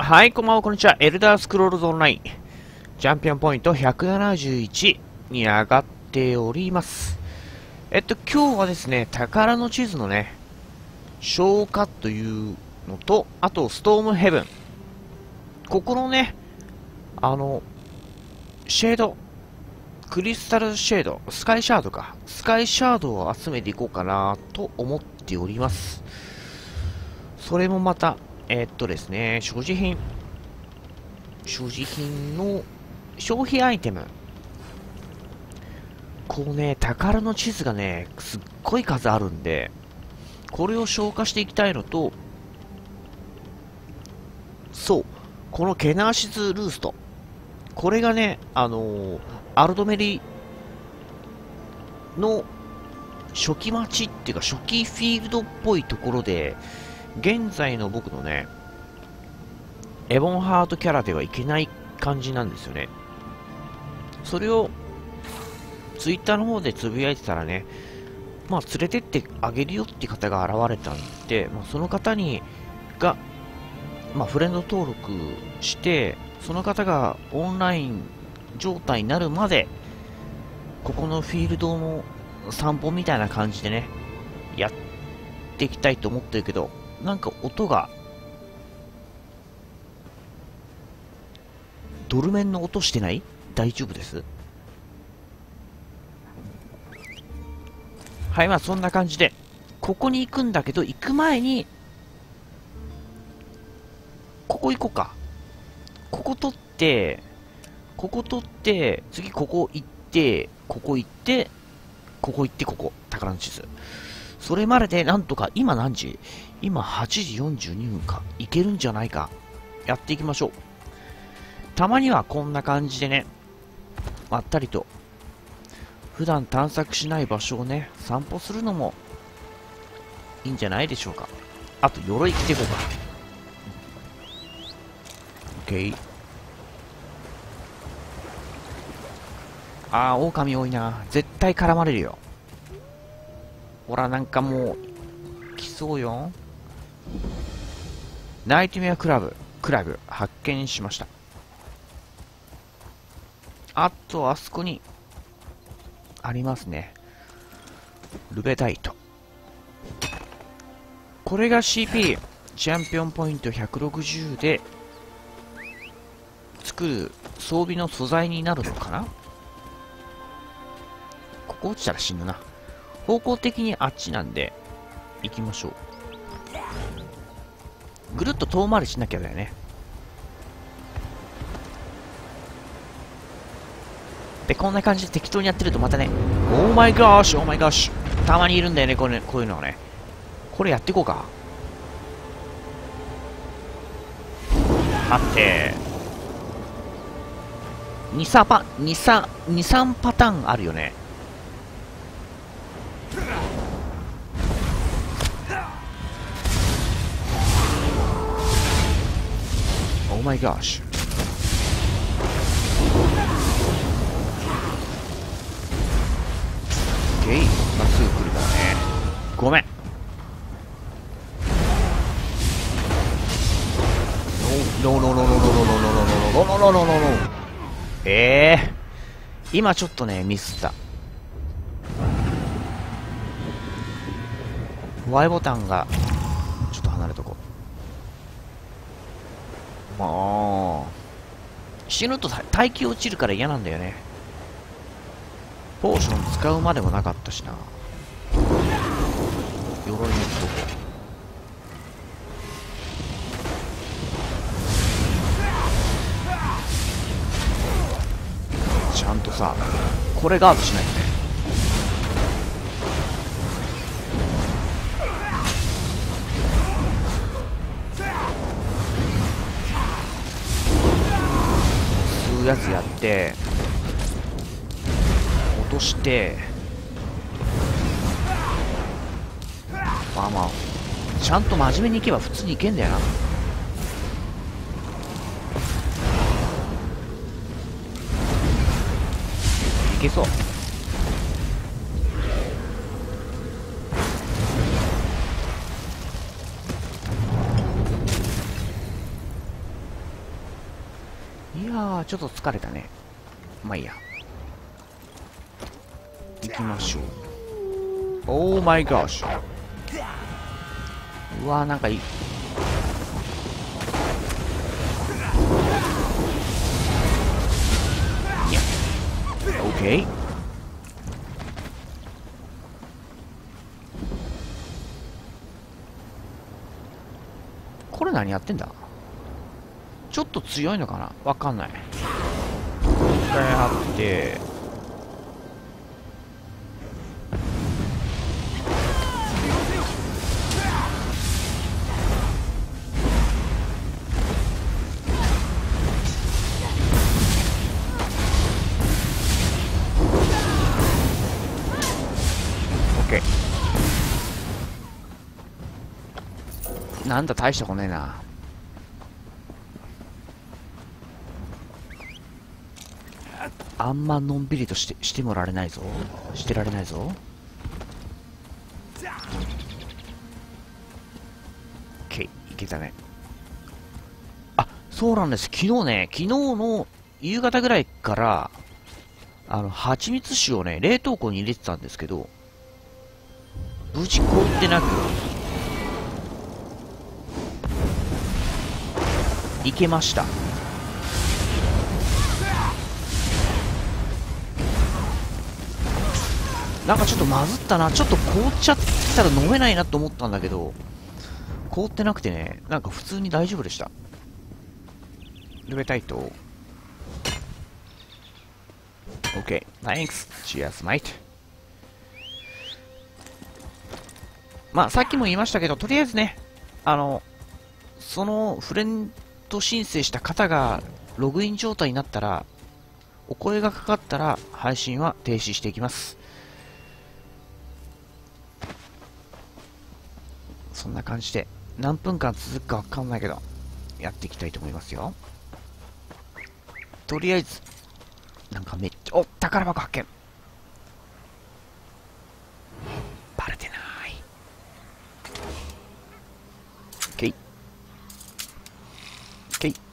はい、こんばんは、こんにちは。エルダースクロールズオンライン。チャンピオンポイント171に上がっております。今日はですね、宝の地図のね、消化というのと、あと、ストームヘブン。ここのね、シェード、クリスタルシェード、スカイシャードか。スカイシャードを集めていこうかなと思っております。それもまた、ですね、所持品の消費アイテム。こうね、宝の地図がね、すっごい数あるんで、これを消化していきたいのと、そう、このケナーシズルースト。これがね、アルドメリの初期待ちっていうか初期フィールドっぽいところで、現在の僕のね、エボンハートキャラではいけない感じなんですよね。それを、ツイッターの方でつぶやいてたらね、まあ、連れてってあげるよって方が現れたんで、まあ、その方が、まあ、フレンド登録して、その方がオンライン状態になるまで、ここのフィールドの散歩みたいな感じでね、やっていきたいと思ってるけど、なんか音が、ドルメンの音してない？大丈夫です。はい、まあそんな感じで、ここに行くんだけど、行く前に、ここ行こうか。ここ取って、次ここ行って、ここ行って、ここ行って、ここ。宝の地図。それまでで、なんとか、今何時？今8時42分か。いけるんじゃないか。やっていきましょう。たまにはこんな感じでね、まったりと、普段探索しない場所をね、散歩するのも、いいんじゃないでしょうか。あと、鎧着ていこうか。OK。あー、狼多いな。絶対絡まれるよ。ほら、なんかもう、来そうよ。ナイトメアクラブ、発見しました。あと、あそこに、ありますね。ルベタイト。これが CP、チャンピオンポイント160で、作る装備の素材になるのかな。ここ落ちたら死ぬな。方向的にあっちなんで、行きましょう。ぐるっと遠回りしなきゃだよね。で、こんな感じで適当にやってるとまたね、オーマイガーシュ、たまにいるんだよね、こういうのはね。これやっていこうか。待って。2、3パターンあるよね。オーマイガーシュ。オッケー、まっすぐ来るからね。ごめん。今ちょっとね、ミスった。Y ボタンが、ちょっと離れとこう。もう、死ぬと耐久落ちるから嫌なんだよね。ポーション使うまでもなかったしな。鎧のとこ。ちゃんとさ、これガードしないとね。吸うやつやって、落として、まあまあ、ちゃんと真面目にいけば普通にいけんだよな。いけそう。 いやー、ちょっと疲れたね。まあいいや。行きましょう。オーマイガーシュ。うわー、なんかいい。いや、オッケー。これ何やってんだ。ちょっと強いのかな、わかんない。一回貼って、オッケー。なんだ、大したことねえな。あんまのんびりとしてもられないぞ。してられないぞ。OK、いけたね。あ、そうなんです。昨日の夕方ぐらいから、蜂蜜酒をね、冷凍庫に入れてたんですけど、無事凍ってなく、いけました。なんかちょっとまずったな。ちょっと凍っちゃったら飲めないなと思ったんだけど、凍ってなくてね、なんか普通に大丈夫でした。ルベタイト。OK。Thanks. Cheers, mate. まあ、さっきも言いましたけど、とりあえずね、そのフレンド申請した方がログイン状態になったら、お声がかかったら配信は停止していきます。そんな感じで、何分間続くかわかんないけど、やっていきたいと思いますよ。とりあえず、なんかめっちゃ、お、宝箱発見。バレてない。オッケー。オッケー。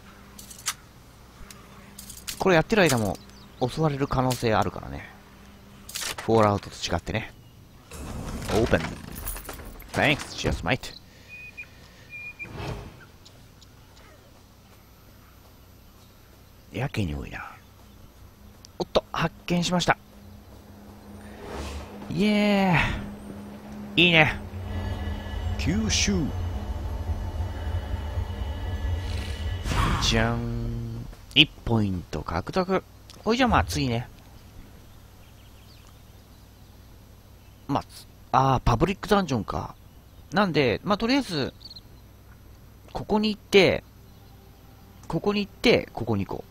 これやってる間も襲われる可能性あるからね。フォールアウトと違ってね。オープン。Thanks, cheers, mate. やけに多いな。おっと、発見しました。イエーイ。いいね。吸収。じゃん。1ポイント獲得。ほいじゃあまあ次ね。まあ、パブリックダンジョンか。なんで、まあとりあえず、ここに行って、ここに行って、ここに行こ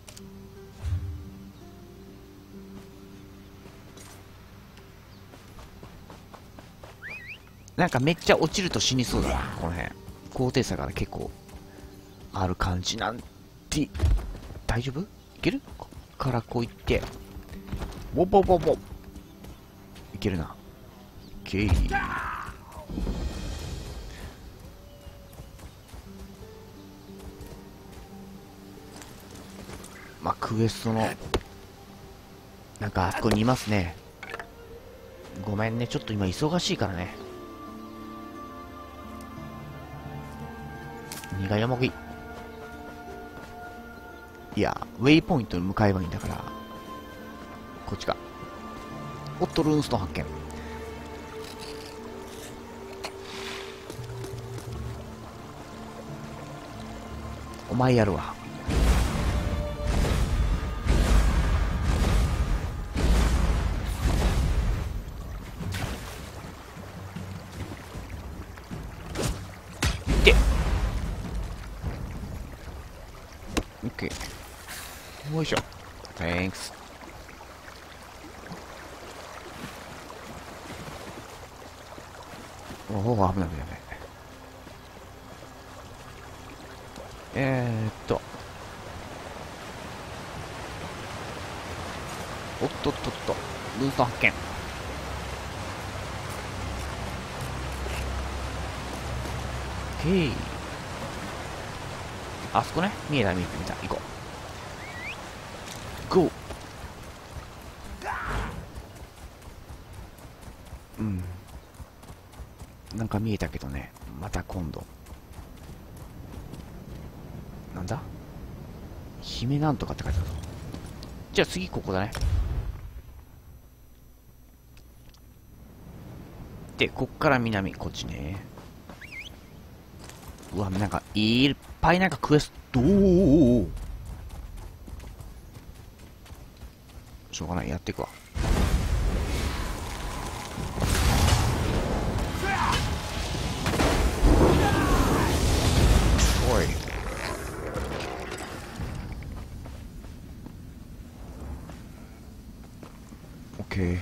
う。なんかめっちゃ落ちると死にそうだな、この辺。高低差が結構、ある感じなんて、大丈夫？いける？こっからこう行って、ボボボボ。いけるな。オッケー。まあ、クエストの、なんかあそこにいますね。ごめんね、ちょっと今忙しいからね。苦よもぎ。いや、ウェイポイントに向かえばいいんだから。こっちか。おっと、ルーンストーン発見。お前やるわ。で、オッケー。よいしょ。Thanks。おお、危ない危ない危ない。おっとっとっと、ルート発見。へい。あそこね。見えた見えた見えた。行こう。 ゴー。うん。なんか見えたけどね。また今度。なんだ？姫なんとかって書いてある。じゃあ次ここだね。で、こっから南、こっちね。うわ、なんか、いっぱいなんかクエスト、しょうがない、やっていくわ。おい。オッケー。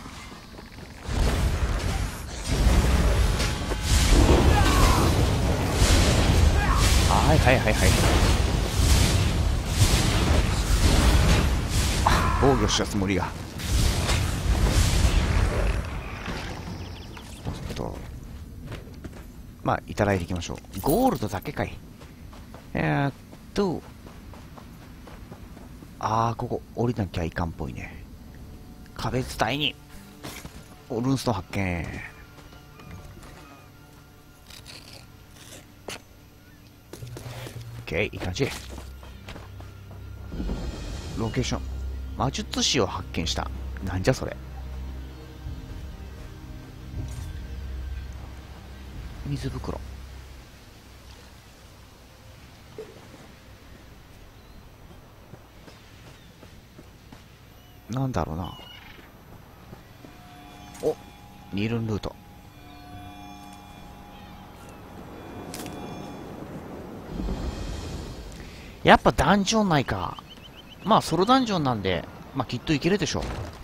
はいはいはいはい。防御したつもりが。まあいただいていきましょう。ゴールドだけかい。ここ降りなきゃいかんっぽいね。壁伝いにルーンストン発見。オッケー、いい感じ。ロケーション魔術師を発見した。なんじゃそれ。水袋。なんだろうな。お、ニルンルート。やっぱダンジョン内か。まあソロダンジョンなんで、まあきっといけるでしょう。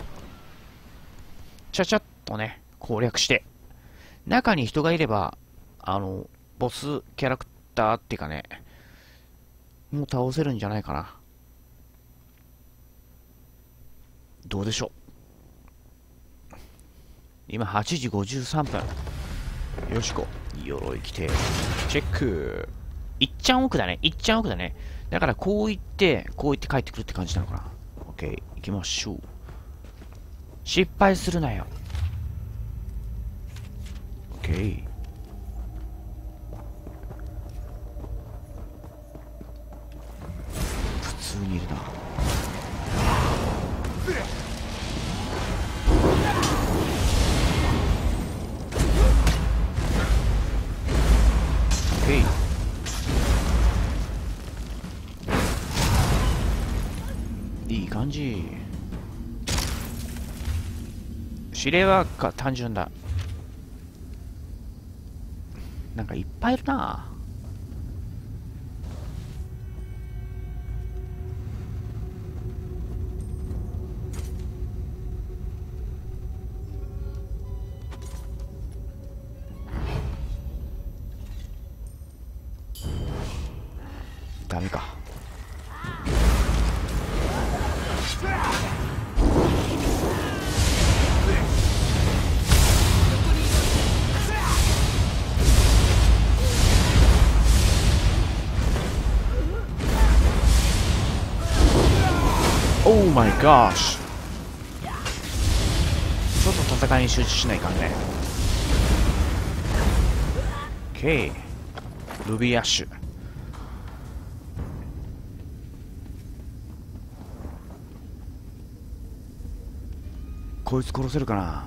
ちゃちゃっとね、攻略して。中に人がいれば、ボスキャラクターっていうかね、もう倒せるんじゃないかな。どうでしょう。今8時53分。よしこ。鎧着て。チェック。いっちゃん奥だね。いっちゃん奥だね。だからこう行って、こう行って帰ってくるって感じなのかな。オッケー。行きましょう。失敗するなよ。オッケー。普通にいるな。オッケー。いい感じ。指令は単純だ。なんかいっぱいいるな。ダメか。Oh my gosh。 ちょっと戦いに集中しないかんね。 OK。 ルビーアッシュ。こいつ殺せるかな。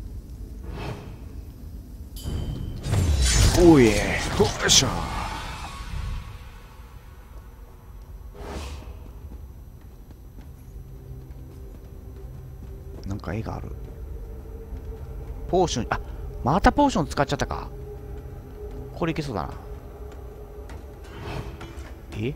おいえ、よいしょ。なんか絵がある。ポーション、あ、またポーション使っちゃったか。これいけそうだな。え、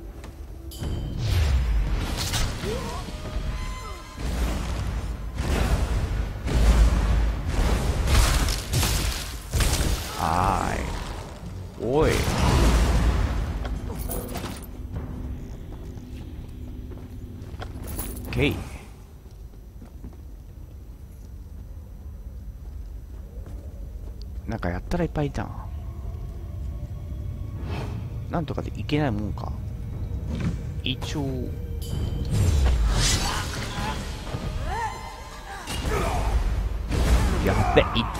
はーい。おい。ケイ。なんかやったらいっぱいいたな。なんとかでいけないもんか。一応やっべ、いって。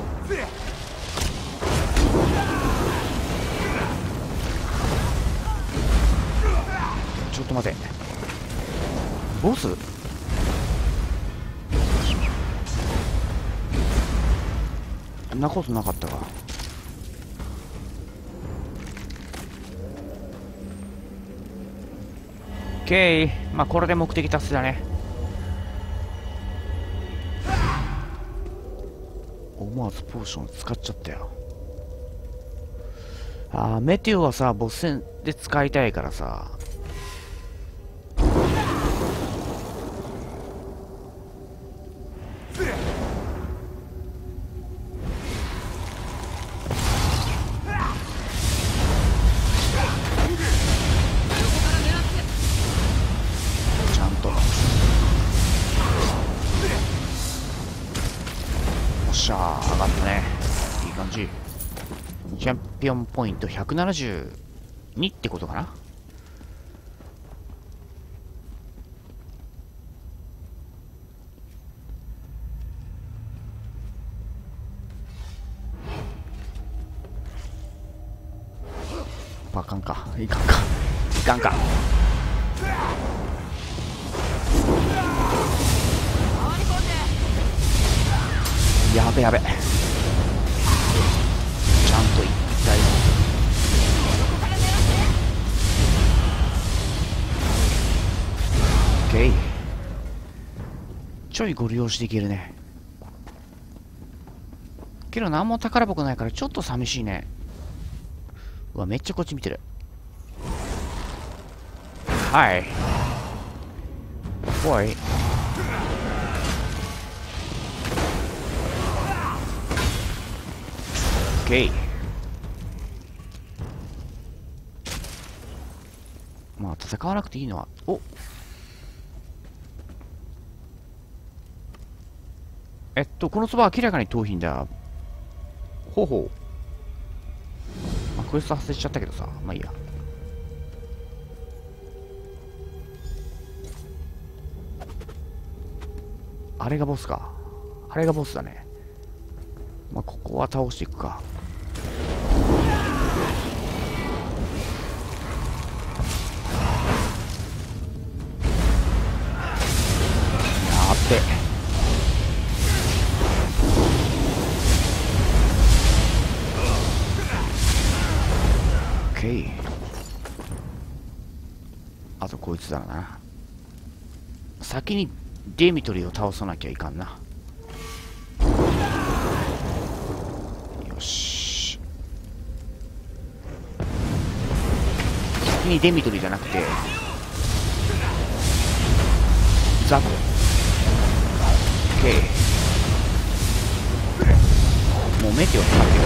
ちょっと待て。ボス？そんなことなかったか。オッケー。まあこれで目的達成だね。思わずポーション使っちゃったよ。あー、メテオはさ、ボス戦で使いたいからさ。ちゃんと。よっしゃー、上がったね。いい感じ。チャンピオンポイント172ってことかな。あかんか、いかんか、いかんか。やべやべ。ちゃんと一体。オッケー。ちょいご利用していけるね。けど何も宝箱ないからちょっと寂しいね。うわ、めっちゃこっち見てる。はい。おい。オッケー。まあ戦わなくていいのは、お、このそばは明らかに盗品だ。ほうほう。まあクエスト発生しちゃったけどさ、まあいいや。あれがボスか。あれがボスだね。まあここは倒していくか。やっべ。オッケー。あとこいつだな。先にデミトリを倒さなきゃいかんな。よし。先にデミトリじゃなくてザコ。オッケー。もうメテオ使ってよ。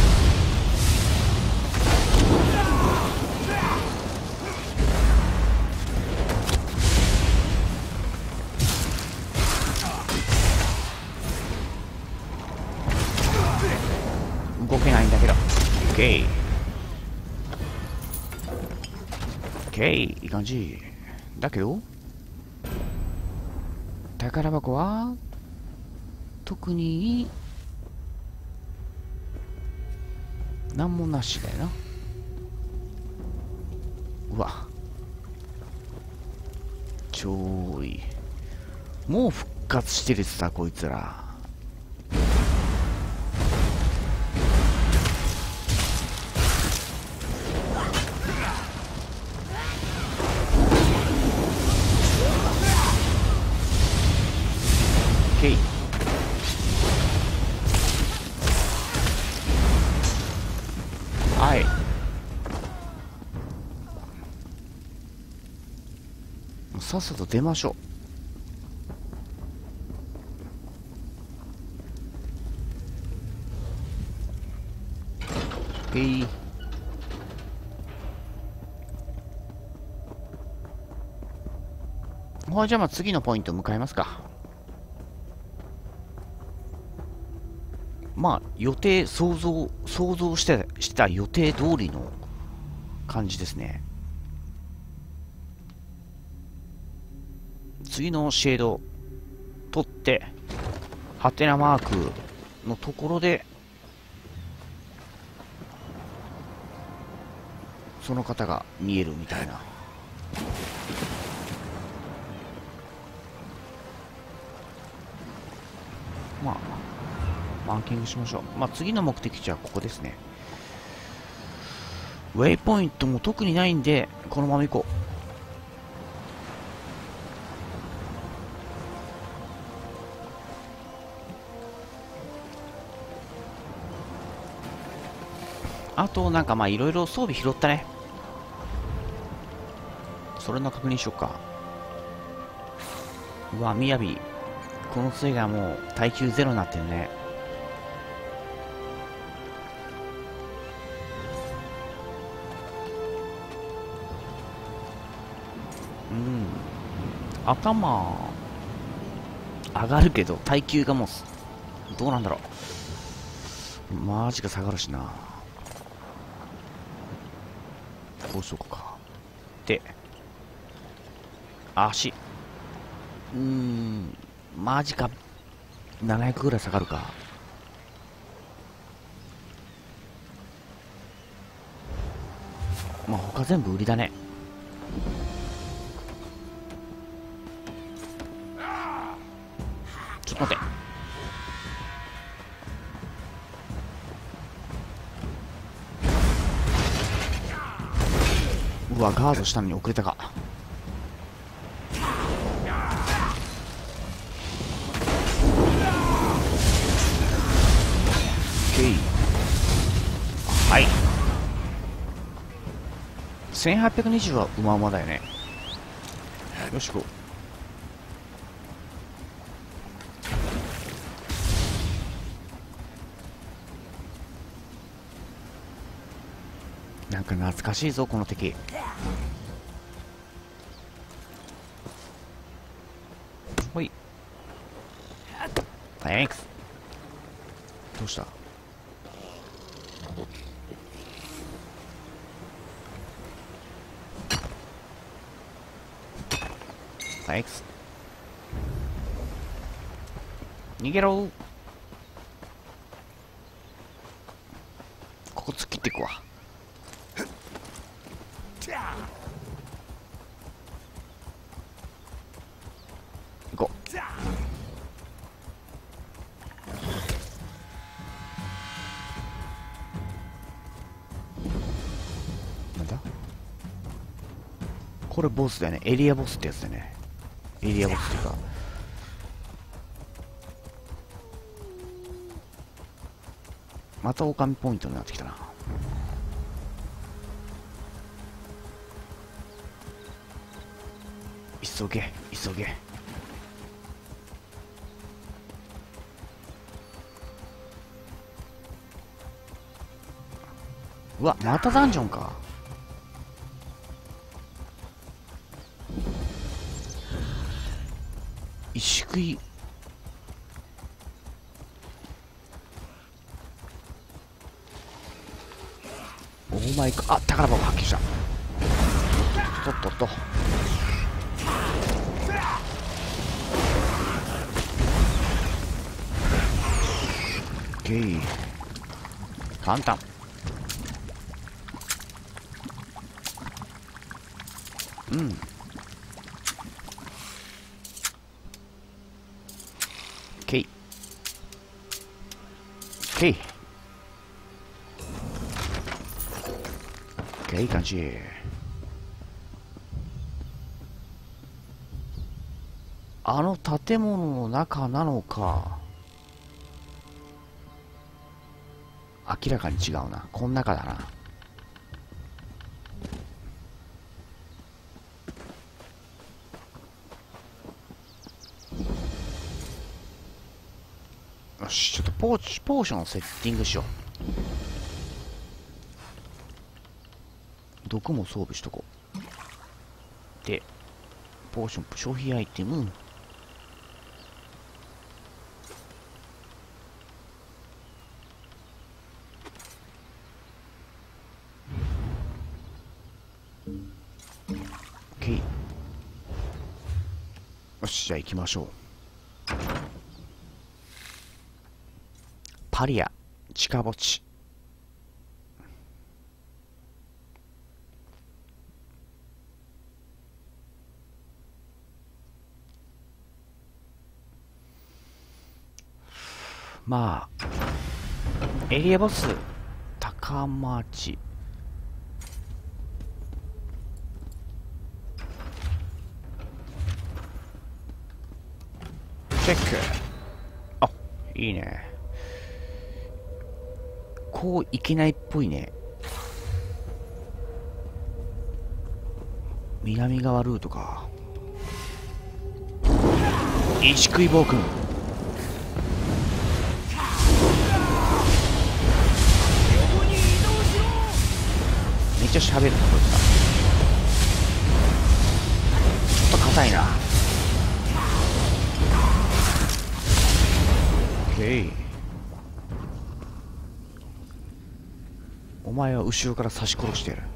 動けないんだけど。オッケー。オッケー。いい感じ。だけど宝箱は特に何もなしだよな。うわ、超いい。もう復活してるさ、こいつら。オッケー。はい。さっさと出ましょう。はい、じゃあまあ次のポイント向かいますか。まあ予定、想像してた予定通りの感じですね。次のシェード取ってハテナマークのところで、その方が見えるみたいな。まあ、マーキングしましょう。まあ、次の目的地はここですね。ウェイポイントも特にないんで、このまま行こう。あと、なんかまあ、いろいろ装備拾ったね。それの確認しよっか。うわ、みやび。この杖がもう耐久ゼロになってるね。うん。頭、上がるけど、耐久がもう、どうなんだろう。マジか下がるしな。こうしようか。で、足。マジか。700ぐらい下がるか。まあ、他全部売りだね。ちょっと待って。うわ、ガードしたのに遅れたか。はい。1820はうまうまだよね。よし、こう。なんか懐かしいぞ、この敵。ほい。サンクス。どうした？サンクス。逃げろ。ここ突っ切っていくわ。行こう。なんだこれボスだよね。エリアボスってやつだよね。エリアボスっていうか、また狼ポイントになってきたな。急げ急げ。うわ、またダンジョンか。石食い。オーマイか。あ、宝箱発見した。とっとっと。オッケー。簡単。うん。オッケー。オッケー。オッケー、いい感じ。あの建物の中なのか。明らかに違うな。こん中だな。よし、ちょっとポーションをセッティングしよう。毒も装備しとこう。で、ポーション消費アイテム。OK。よし、じゃあ行きましょう。 パリア、近墓地。まあ、エリアボス、高町。チェック。あ、いいね。こういけないっぽいね。南側ルートか。石食い暴君。めっちゃ喋るなこいつだ。ちょっと硬いな。オッケー。お前は後ろから刺し殺してやる。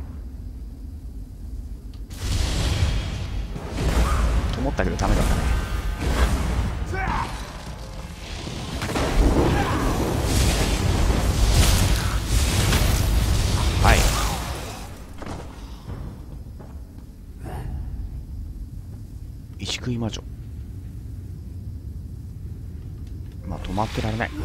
と思ったけどダメだったね。はい。石食い魔女。まあ止まってられない。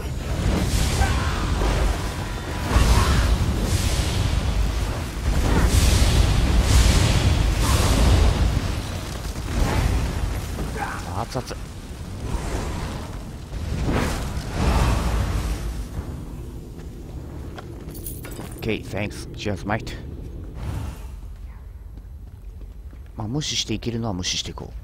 熱々。Okay, thanks. Cheers, mate. まあ無視していけるのは無視していこう。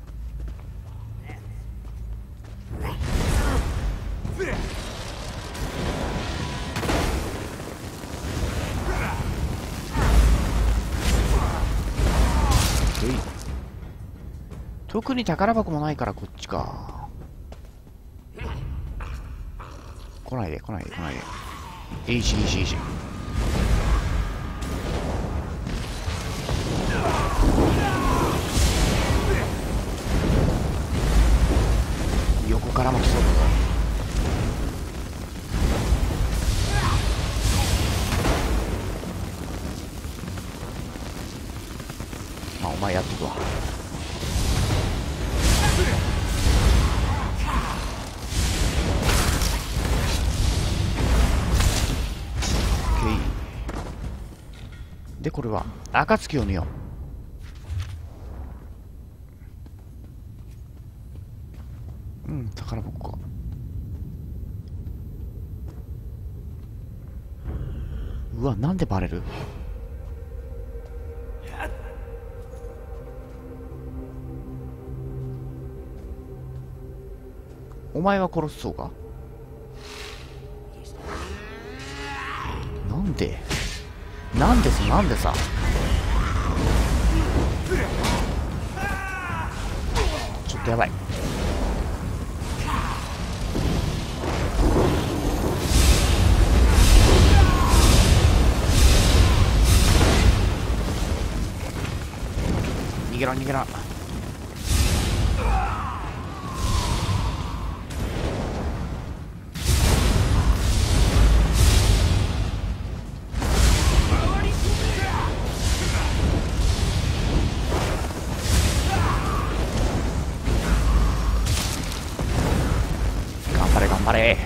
特に宝箱もないからこっちか。来ないで来ないで来ないで。いいしいいしいいし。横からも来そうだぞ。まあお前やってくわ。でこれは暁を見よう。うん宝箱か。うわなんでバレる。お前は殺すそうか。なんでなんでさちょっとやばい。逃げろ逃げろ。頑張れ。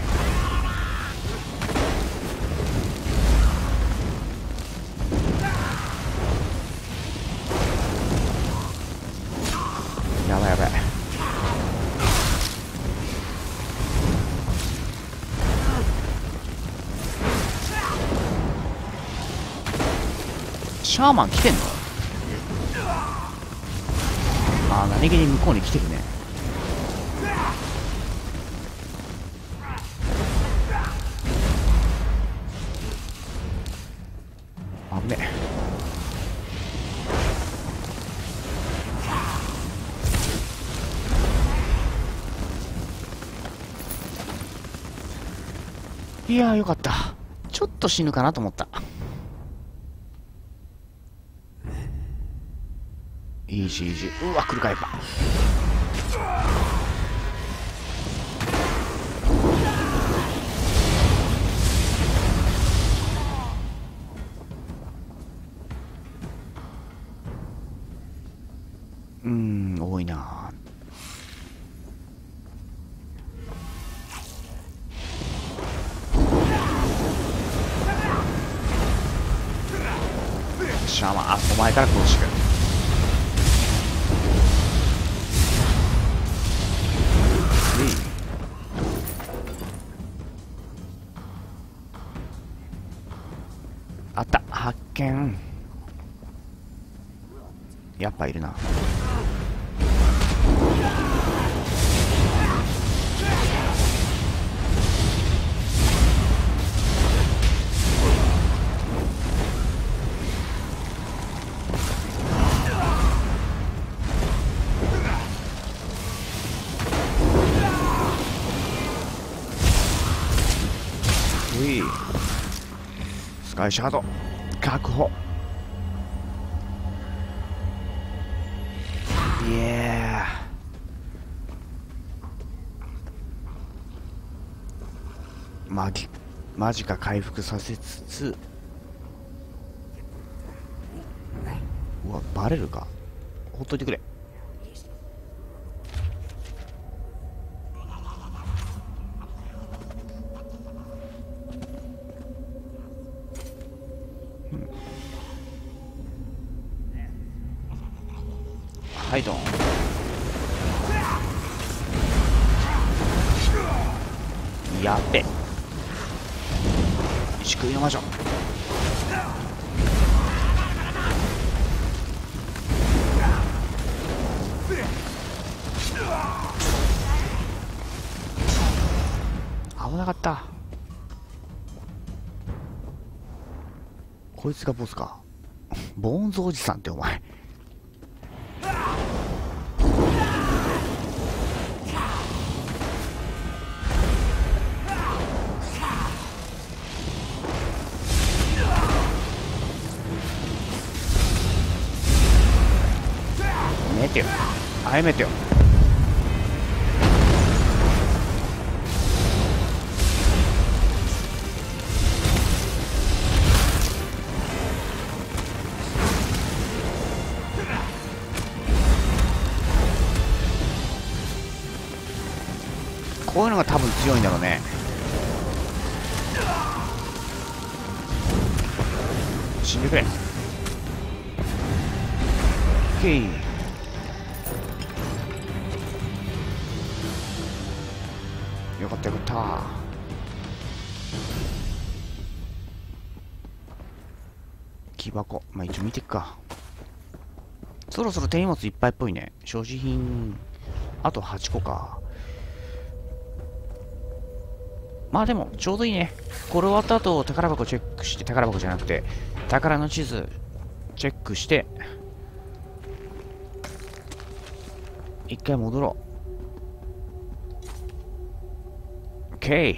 やばいやばい。シャーマン来てんの。ああ何気に向こうに来てるね。危ねえ。いやーよかった。ちょっと死ぬかなと思った。イージーイージー。うわ来るかやっぱ。 多いな。シャーマン、お前から殺してくる。あった、発見。やっぱいるな。スカイシャード確保。イエー、マジか回復させつつ、うわバレるか。ほっといてくれ。はいドン。やっべ、石食いの魔女。危なかった。こいつがボスか。ボーンズおじさんってお前。やめてよ、やめてよ。こういうのが多分強いんだろうね。死んでくれ。オイ。よかったよかった。木箱、まあ一応見ていくか。そろそろ手荷物いっぱいっぽいね。所持品あと8個か。まあでもちょうどいいね。これ終わった後宝箱チェックして、宝箱じゃなくて宝の地図チェックして一回戻ろう。 OK。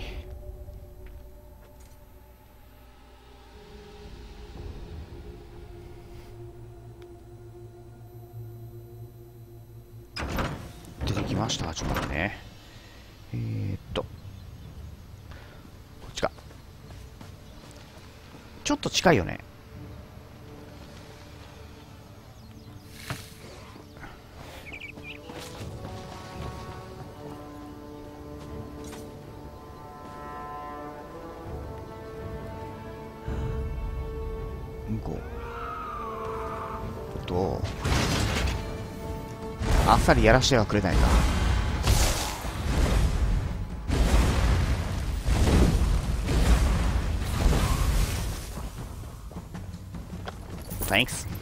出てきました。ちょっと待ってね。こっちか。ちょっと近いよね。向こうあっさりやらしてはくれないか。Thanks。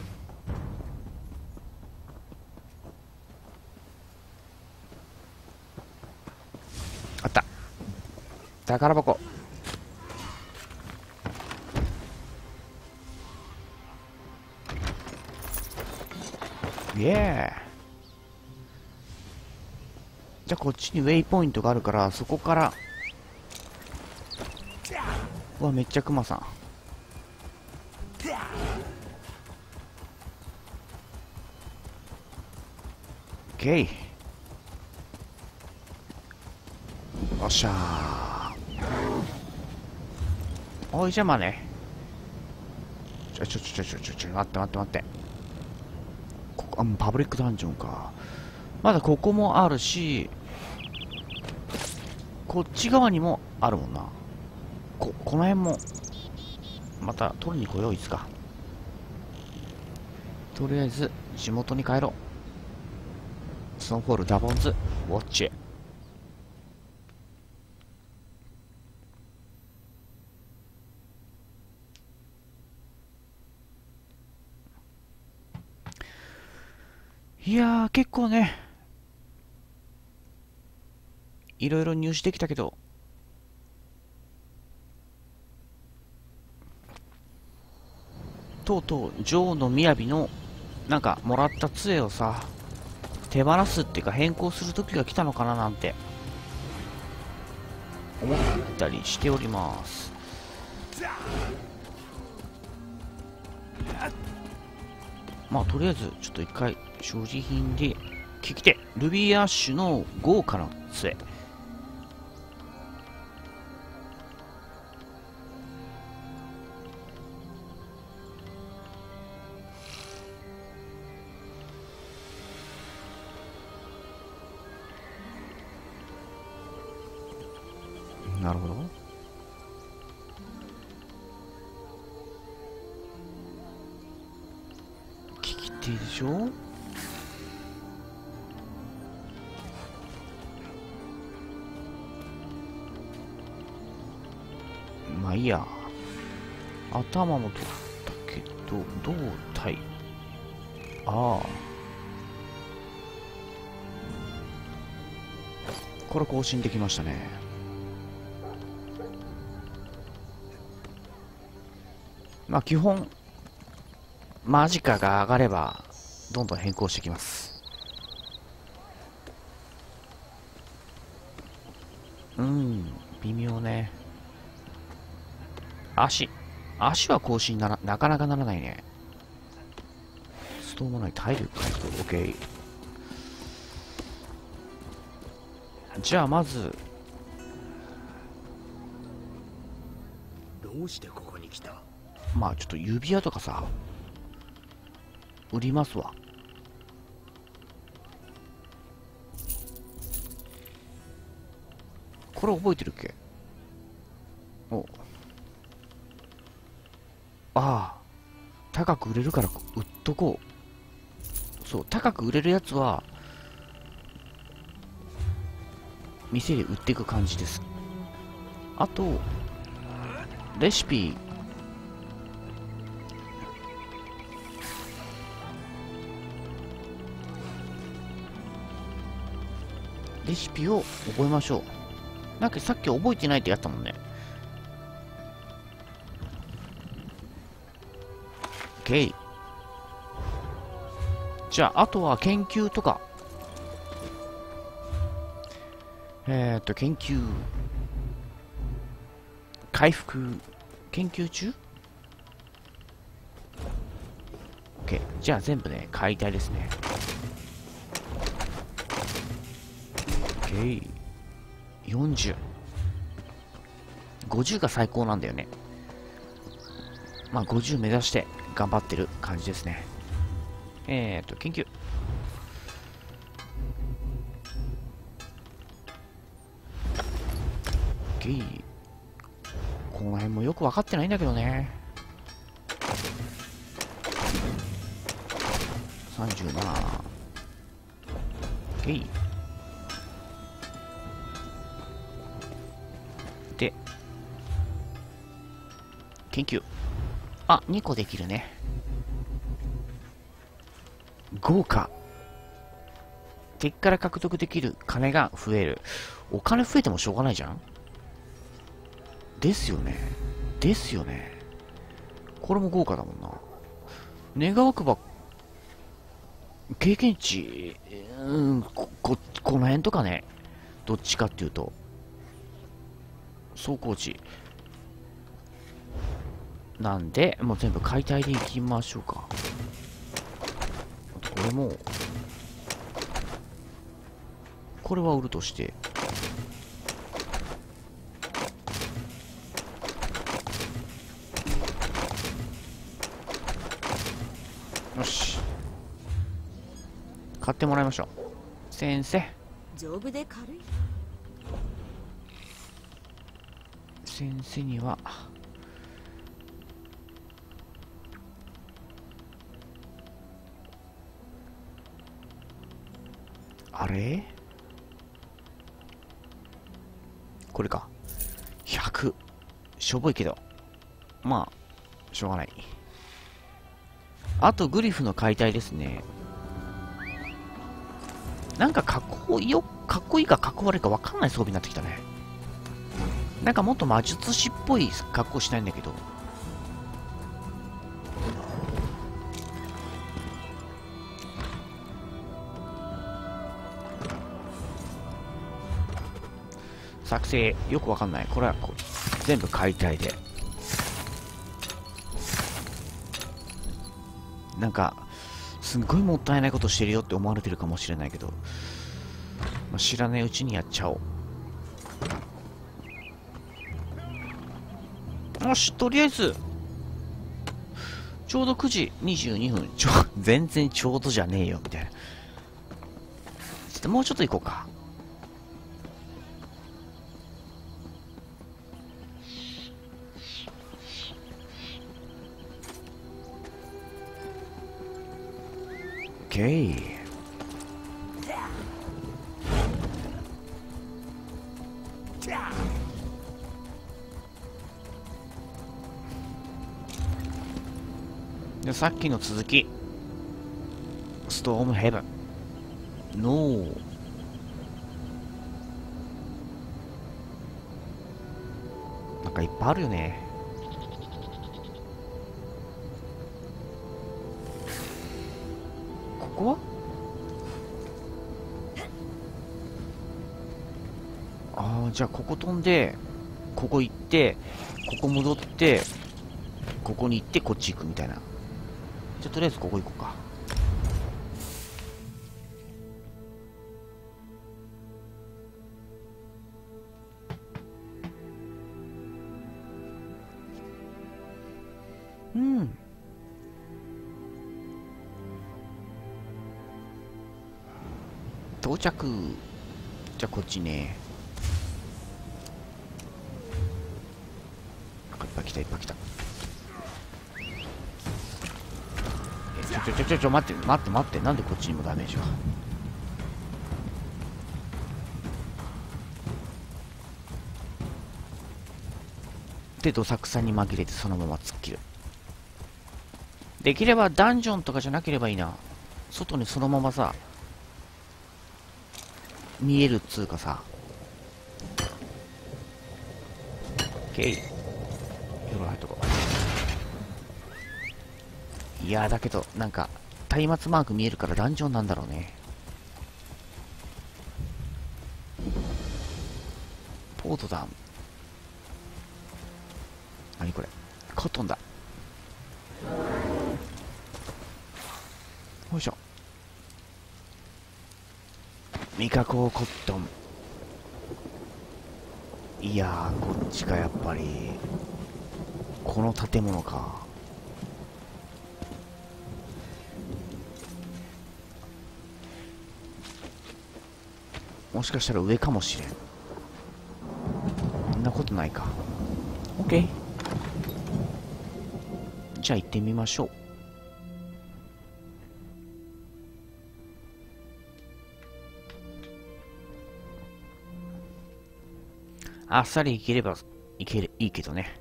あった。宝箱。イエー。じゃあこっちにウェイポイントがあるから、そこから。うわ、めっちゃクマさん。オッケー。よっしゃー。おい、じゃあまあね。待って。 あ、もうパブリックダンジョンか。まだここもあるし、こっち側にもあるもんな。この辺も、また取りに来よう、いつか。とりあえず、地元に帰ろう。スノーフォール、ダボンズ、ウォッチ。いやー、結構ね、いろいろ入手できたけど、とうとう、女王の雅の、なんか、もらった杖をさ、手放すっていうか変更する時が来たのかななんて、思ったりしております。まあ、とりあえず、ちょっと一回、所持品で、聞き手、ルビーアッシュの豪華な杖。なるほど。聞き手でしょ。まあいいや。頭も取ったけど、胴体。ああ。これ更新できましたね。まあ基本、マジカが上がれば、どんどん変更してきます。微妙ね。足は更新なかなかならないね。ストームない体力回復、OK。じゃあまず、 どうしてここに来た？ まあちょっと指輪とかさ、売りますわ。これ覚えてるっけ？お、ああ、高く売れるから売っとこう。そう、高く売れるやつは店で売っていく感じです。あとレシピ、を覚えましょう。なんかさっき覚えてないってやったもんね。 OK。 じゃああとは研究とか、研究、回復、研究中？ OK。 じゃあ全部ね解体ですね。 OK。 40、50が最高なんだよね。まあ50目指して頑張ってる感じですね。研究、OK。 この辺もよく分かってないんだけどね。37、OK。 で研究、あ、2個できるね。豪華、敵から獲得できる金が増える。お金増えてもしょうがないじゃん。ですよね。ですよね。これも豪華だもんな。願わくば、経験値、この辺とかね。どっちかっていうと。走行値。なんで、もう全部解体でいきましょうか。これも、これは売るとして、よし。 買ってもらいましょう。先生。 丈夫で軽い。 先生にはあれこれか。100。しょぼいけど。まあ、しょうがない。あとグリフの解体ですね。なんかかっこいいかかっこ悪いか分かんない装備になってきたね。なんかもっと魔術師っぽい格好したいんだけど。作成よくわかんない。これは全部解体で。なんかすんごいもったいないことしてるよって思われてるかもしれないけど、まあ、知らないうちにやっちゃおう。よし、とりあえずちょうど9時22分。全然ちょうどじゃねえよみたいな。ちょっともうちょっと行こうか。オッケー。で、さっきの続き。ストームヘブン。ノー。なんかいっぱいあるよね。ここはじゃあここ飛んで、ここ行って、ここ戻って、ここに行って、こっち行くみたいな。じゃあとりあえずここ行こうか。うん。到着。じゃあこっちね。いっぱい来たいっぱい来た。待ってなんでこっちにもダメージが。でどさくさに紛れてそのまま突っ切る。できればダンジョンとかじゃなければいいな。外にそのままさ見えるっつうかさ。オッケー。よろ入っとこう。いやだけどなんか松明マーク見えるからダンジョンなんだろうね。ポートダウン。何これ。コットンだ。よいしょ。味覚コットン。いやー、こっちか。やっぱりこの建物か。もしかしたら上かもしれん。そんなことないか。 OK。 じゃあ行ってみましょう。あっさりいければいいけどね。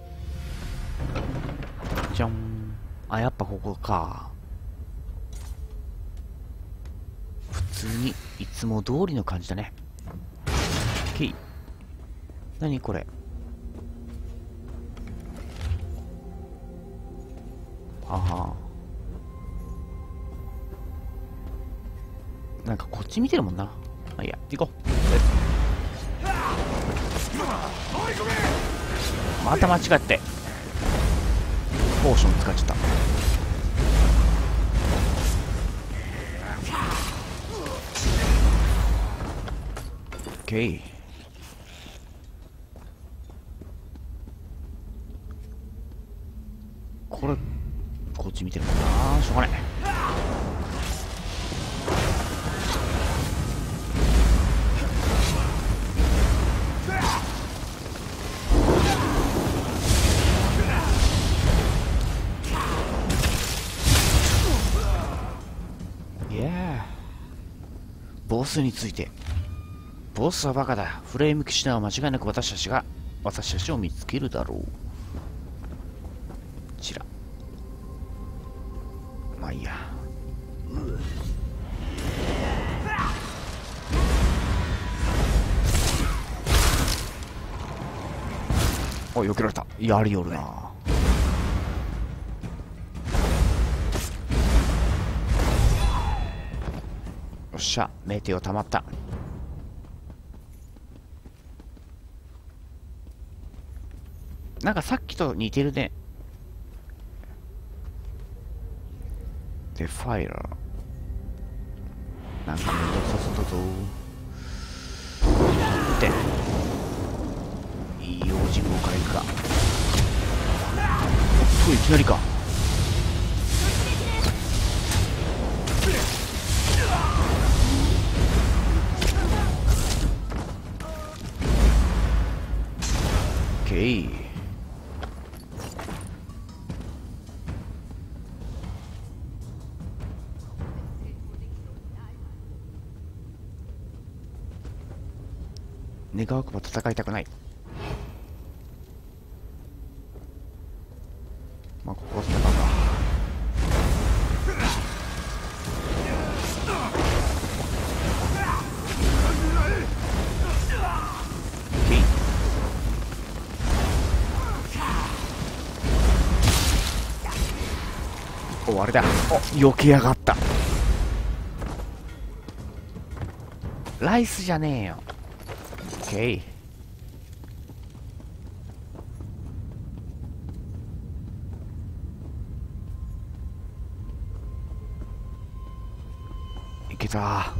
じゃん。やっぱここか。普通にいつも通りの感じだね。何これ。なんかこっち見てるもんな。まあいいや、行こう。また間違ってポーション使っちゃった。オッケー。これこっち見てるもんな。しょうがない。 ボスについて。ボスはバカだ。フレーム騎士団は間違いなく私たちを見つけるだろう。ちら。まあいいや。お、避けられた。やりよるな。よっしゃ、メテオ溜まった。なんかさっきと似てるね。で、ファイラー。なんかめんどくさそうだぞ。って。いい用心棒から行くか。おっと、いきなりか。オッケー。願わくば戦いたくない。まあここは戦うか。お、あれだ。お、避けやがった。ライスじゃねえよ。オッケー。いけた。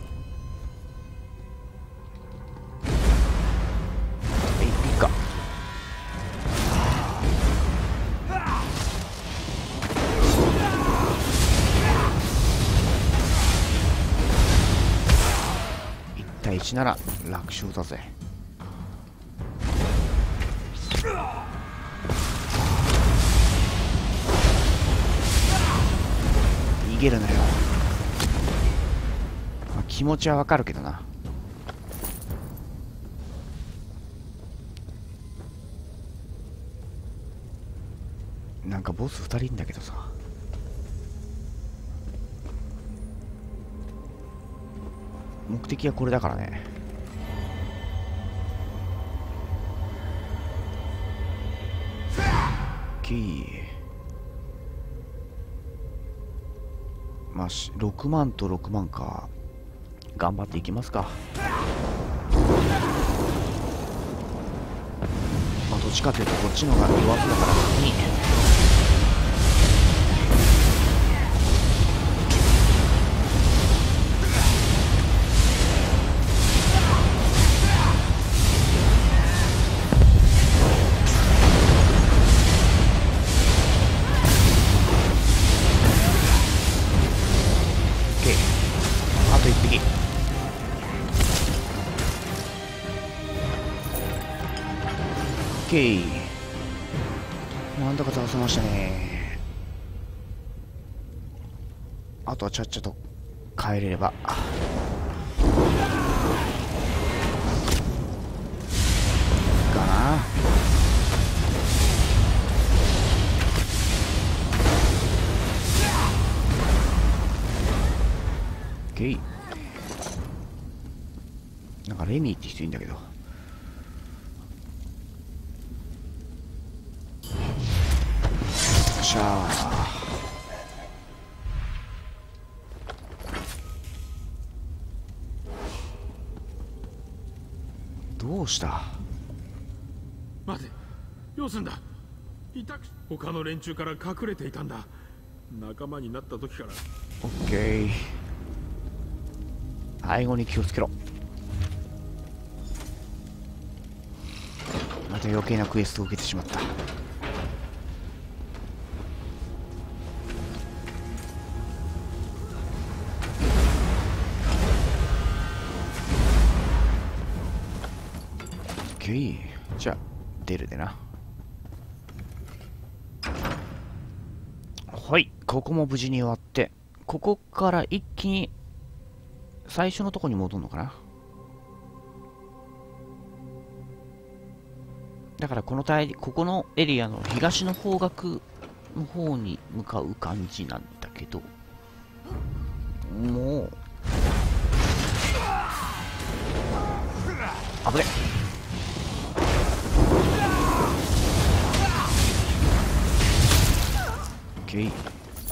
え、いいか。1対1なら楽勝だぜ。逃げるなよ。まあ、気持ちはわかるけどな。なんかボス2人いんだけどさ。目的はこれだからね。キー。まあ、6万と6万か。頑張っていきますか。まあ、どっちかというとこっちの方が弱気だからに。あと1匹。オッケー。なんとか倒せましたね。あとはちゃっちゃと帰れれば。かな。オッケー。なんかレミーって人いるんだけど。よっしゃー。どうした？ 待て、どうすんだ。他の連中から隠れていたんだ。仲間になった時から。 オッケー。背後に気をつけろ。また余計なクエストを受けてしまった。オッケー。じゃあ出るでな。はい、ここも無事に終わって、ここから一気に最初のとこに戻るのかな。だからここのエリアの東の方角の方に向かう感じなんだけど、もう危ね。オッケー。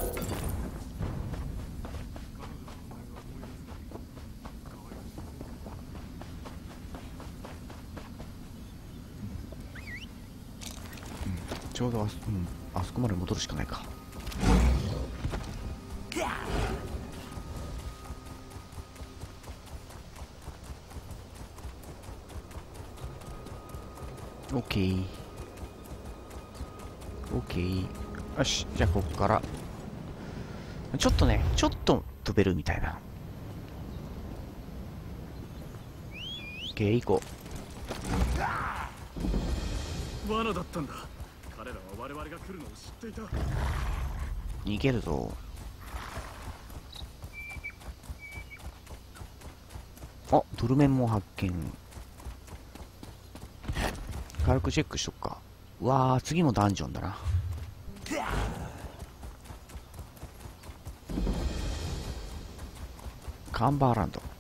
ちょうどあそこまで戻るしかないか。オッケー。オッケー。よし、じゃあここからちょっと飛べるみたいな。オッケー、行こう。罠だったんだ。彼らは我々が来るのを知っていた。 逃げるぞ。あ、ドルメンも発見。軽くチェックしとくか。うわー、次もダンジョンだな。カンバーランド。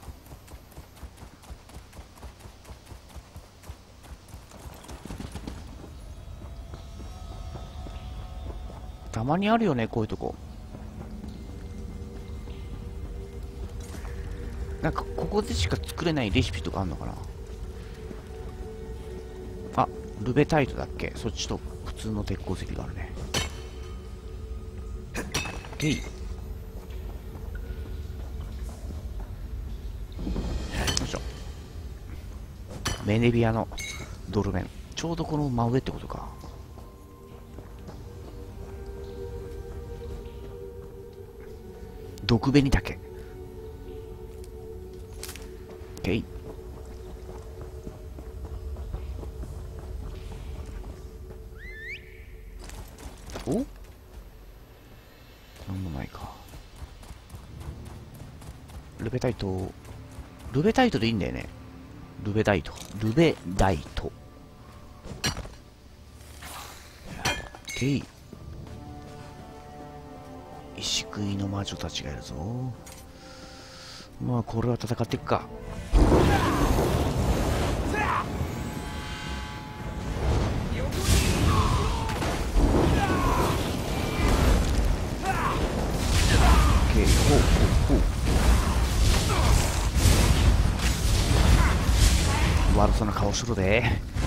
たまにあるよね、こういうとこ。なんかここでしか作れないレシピとかあんのかな。あ、ルベタイトだっけ。そっちと普通の鉄鉱石があるね。ゲイ。よいしょ。メネビアのドルメン。ちょうどこの真上ってことか。毒紅だけ。ゲイ。お？なんもないか。ルベタイト。ルベタイトでいいんだよね。ルベダイト。ルベダイト。ゲイ。石食いの魔女たちがいるぞ。まあこれは戦っていくか。ほうほうほう。悪そうな顔するで。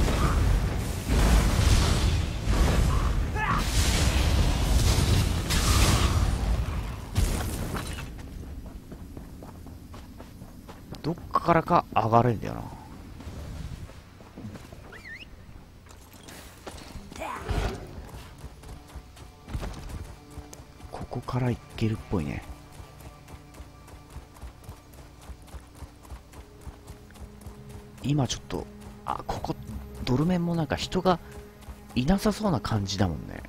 どっからか上がれんだよな。ここから行けるっぽいね。今ちょっと、あ、ここドルメンもなんか人がいなさそうな感じだもんね。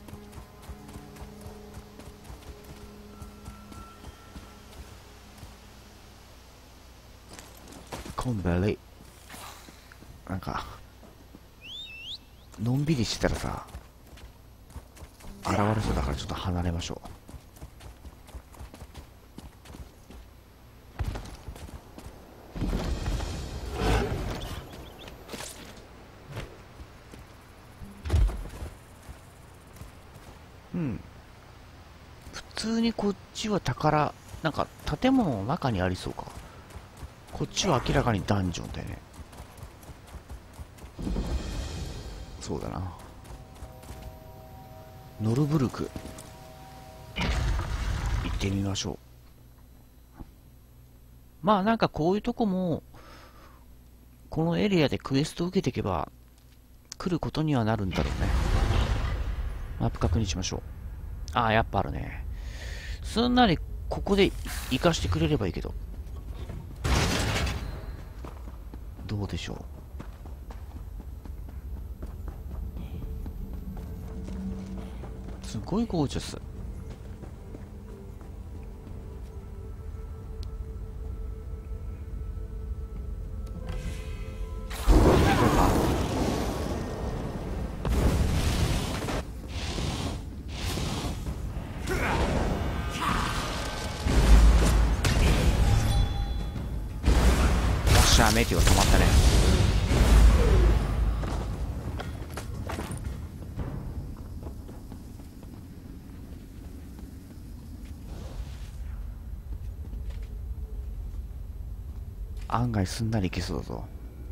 コンベリなんかのんびりしてたらさ現れそうだからちょっと離れましょう。普通にこっちは宝、なんか建物の中にありそうか。こっちは明らかにダンジョンだよね。そうだな。ノルブルク行ってみましょう。まあなんかこういうとこもこのエリアでクエストを受けていけば来ることにはなるんだろうね。マップ確認しましょう。ああ、やっぱあるね。すんなりここで行かしてくれればいいけど。どうでしょう。すごいゴージャス。 ダメっていうか止まったね。案外すんなりいけそうだぞ。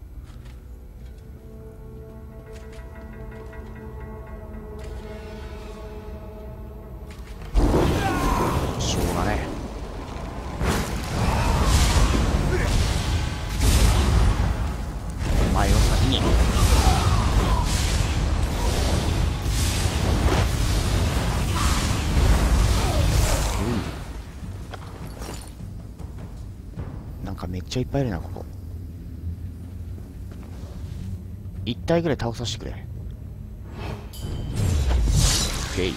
しょうがねえ。お前を先に。なんかめっちゃいっぱいいるな、ここ。1体ぐらい倒させてくれ。オッケー。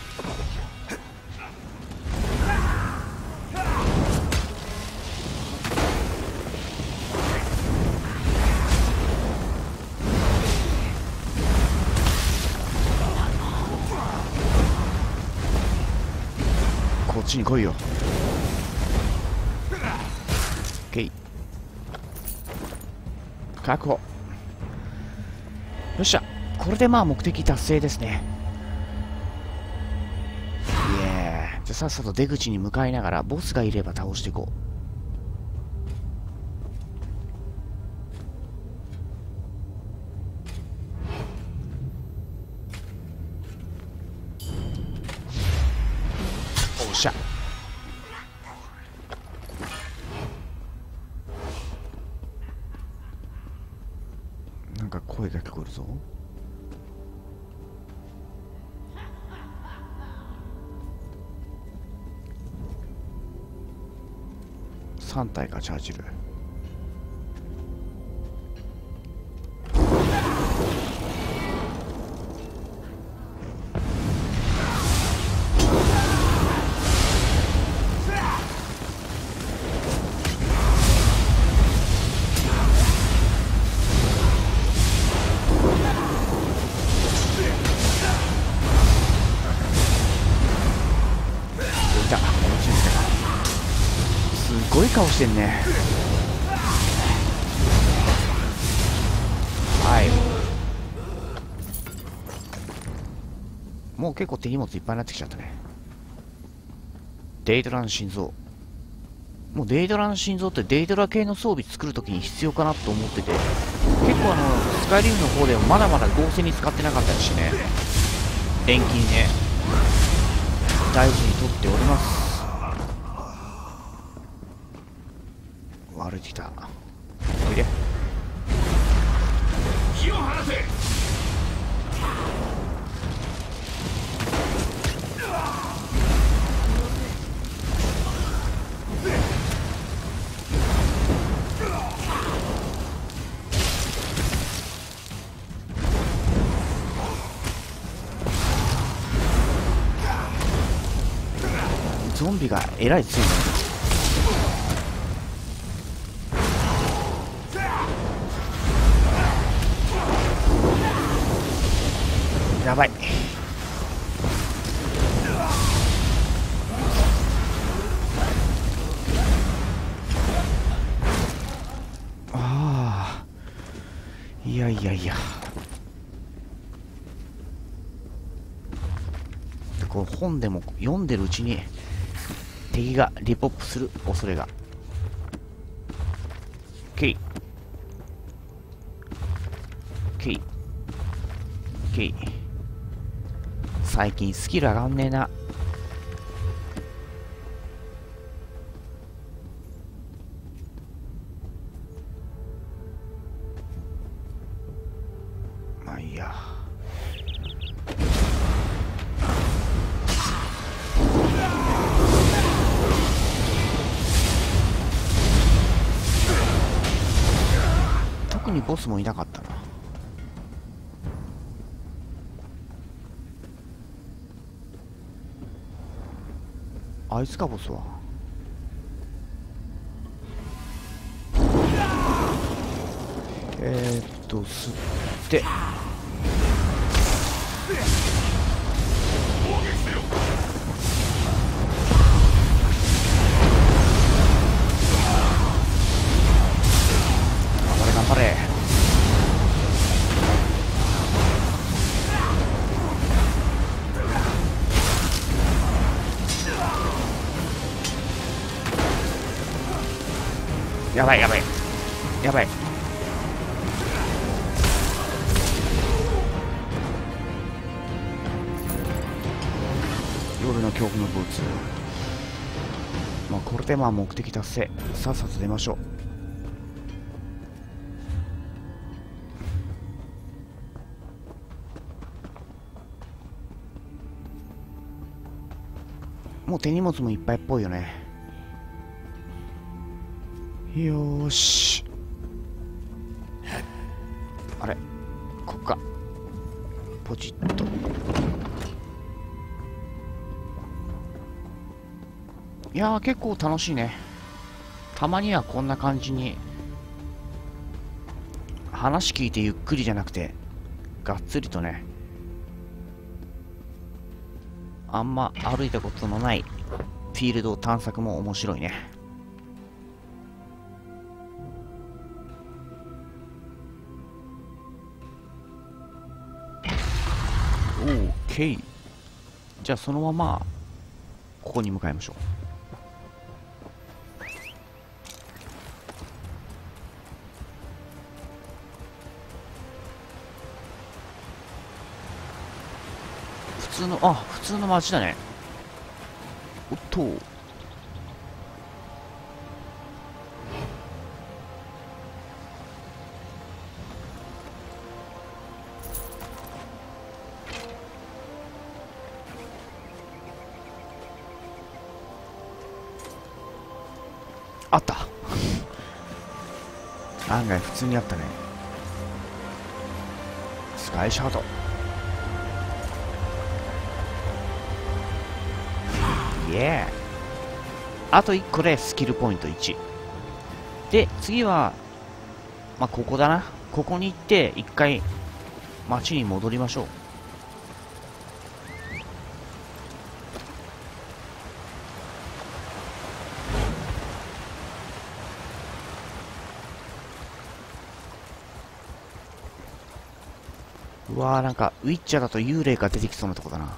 こっちに来いよ。オッケー。確保。よっしゃ、これでまあ目的達成ですね。イエーイ。じゃあさっさと出口に向かいながらボスがいれば倒していこう。おっしゃ。なんか声が聞こえるぞ。3体かチャージル。すごい顔してんね。はい。もう結構手荷物いっぱいになってきちゃったね。デイドラの心臓。もうデイドラの心臓ってデイドラ系の装備作るときに必要かなと思ってて、結構スカイリムの方でもまだまだ合成に使ってなかったりしてね、錬金ね、大事に取っております。歩いてきた。おいで。 火を放せ。 ゾンビがえらい強いね。やばい。ああ、いやいやいや。こう本でも読んでるうちに敵がリポップする恐れが。ケイケイケイ。最近スキル上がんねえな。まあいいや。特にボスもいなかったな。あいつかボスは。吸ってやばいやばいやばい。夜の恐怖のブーツ。まあこれでまあ目的達成。さっさと出ましょう。もう手荷物もいっぱいっぽいよね。よーし。あれ、こっか。ポチッと。いやー、結構楽しいね。たまにはこんな感じに話聞いてゆっくりじゃなくてがっつりとね、あんま歩いたことのないフィールド探索も面白いね。オーケー。じゃあそのままここに向かいましょう。普通の街だね。おっと。あった。案外普通にあったね。スカイシャード。あと1個でスキルポイント1で、次はまあここだな。ここに行って一回街に戻りましょう。うわー、なんかウィッチャーだと幽霊が出てきそうなとこだな。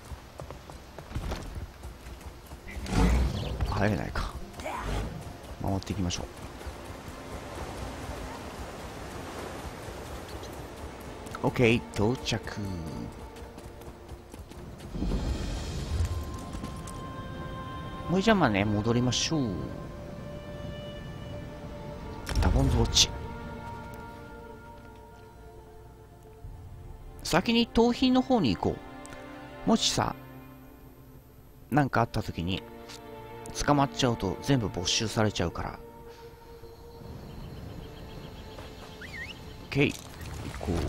入れないか。守っていきましょう。 OK、 到着。もうじゃあまあね、戻りましょう。ダボンズウォッチ。先に盗品の方に行こう。もしさ、なんかあった時に捕まっちゃうと全部没収されちゃうから。 OK、 行こう。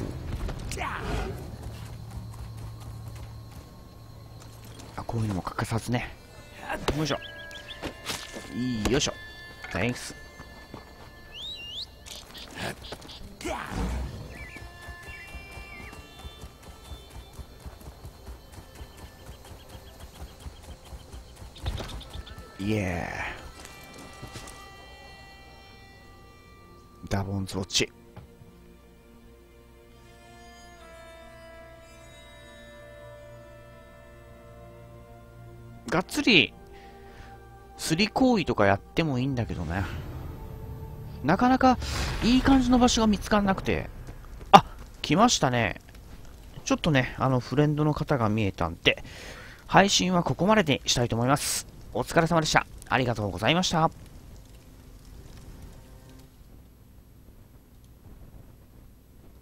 こういうのも欠かさずね。よいしょよいしょ。 Thanks。 イエー。ダボンズウォッチ。がっつり釣り行為とかやってもいいんだけどね、なかなかいい感じの場所が見つからなくて。あ、来ましたね。ちょっとね、フレンドの方が見えたんで配信はここまでにしたいと思います。お疲れ様でした。ありがとうございました。